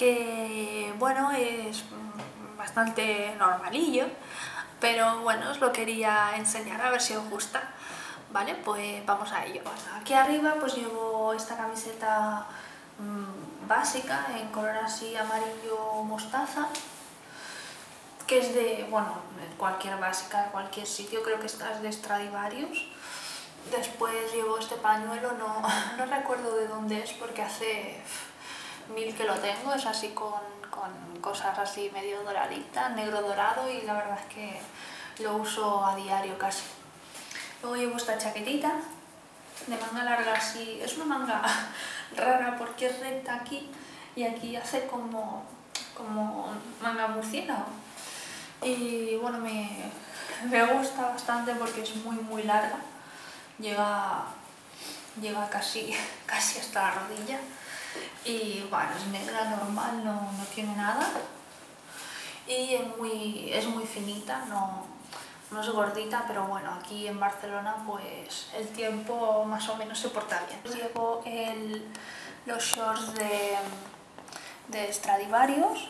que bueno, es bastante normalillo, pero bueno, os lo quería enseñar a ver si os gusta. Vale, pues vamos a ello. Aquí arriba pues llevo esta camiseta básica en color así amarillo mostaza, que es de, bueno, cualquier básica, de cualquier sitio, creo que esta es de Stradivarius. Después llevo este pañuelo, no recuerdo de dónde es porque hace 1000 que lo tengo, es así con cosas así medio doraditas, negro dorado, y la verdad es que lo uso a diario casi. Luego llevo esta chaquetita de manga larga así, es una manga rara porque es recta aquí y aquí hace como manga murciélago. Y bueno, me gusta bastante porque es muy larga, llega casi hasta la rodilla y bueno, es negra normal, no tiene nada y es muy finita, no es gordita, pero bueno, aquí en Barcelona pues el tiempo más o menos se porta bien. Llevo los shorts de Stradivarius.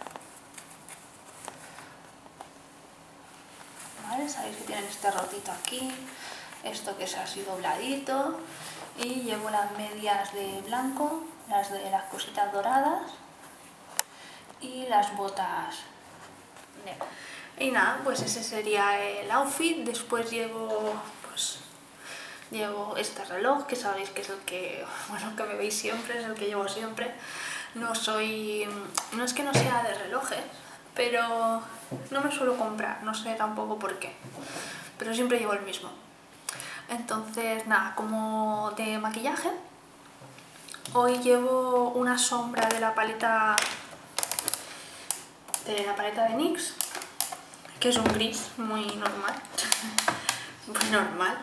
¿Vale? Sabéis que tienen este rotito aquí, esto que es así dobladito, y llevo las medias de blanco, las de las cositas doradas y las botas negras. Y nada, pues ese sería el outfit. Después llevo este reloj, que sabéis que es el que, bueno, que me veis siempre, es el que llevo siempre. No es que no sea de relojes, pero no me suelo comprar, no sé tampoco por qué, pero siempre llevo el mismo. Entonces nada, como de maquillaje, hoy llevo una sombra de la paleta de NYX, que es un gris muy normal, muy normal.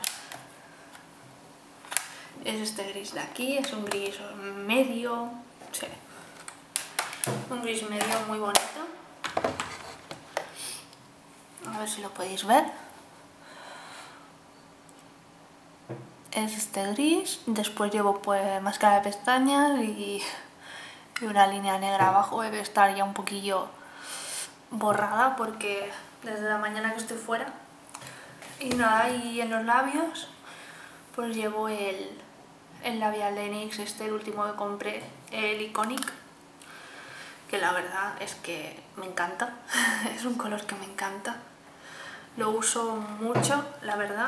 Es este gris de aquí, es un gris medio, sí, un gris medio muy bonito. A ver si lo podéis ver. Es este gris, después llevo pues máscara de pestañas y una línea negra abajo. Debe estar ya un poquillo borrada porque desde la mañana que estoy fuera. Y nada, y en los labios pues llevo el labial de NYX, el último que compré, el Iconic, que la verdad es que me encanta, es un color que me encanta, lo uso mucho, la verdad,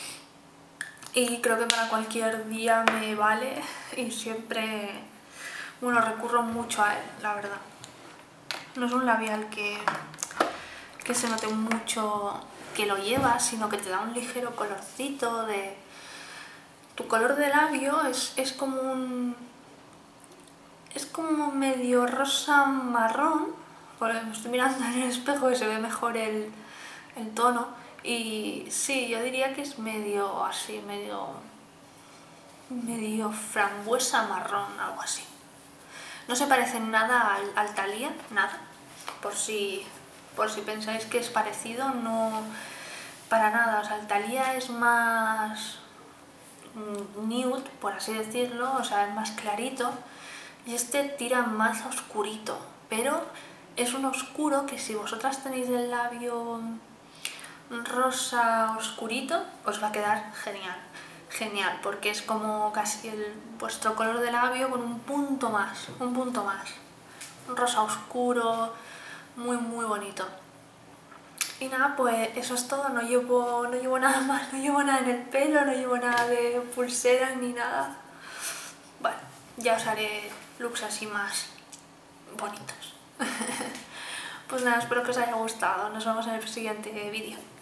y creo que para cualquier día me vale y siempre, bueno, recurro mucho a él, la verdad. No es un labial que se note mucho que lo llevas, sino que te da un ligero colorcito de... Tu color de labio es como medio rosa marrón, porque me estoy mirando en el espejo y se ve mejor el tono, y sí, yo diría que es medio así, medio frambuesa marrón, algo así. No se parece en nada al Thalia, nada, por si pensáis que es parecido, no, para nada. O sea, el Thalia es más nude, por así decirlo, o sea, es más clarito, y este tira más a oscurito, pero es un oscuro que si vosotras tenéis el labio rosa oscurito os va a quedar genial, porque es como casi vuestro color de labio con un punto más, un rosa oscuro, muy bonito. Y nada, pues eso es todo, no llevo nada más, no llevo nada en el pelo, no llevo nada de pulseras ni nada. Bueno, ya os haré looks así más bonitos. Pues nada, espero que os haya gustado, nos vemos en el siguiente vídeo.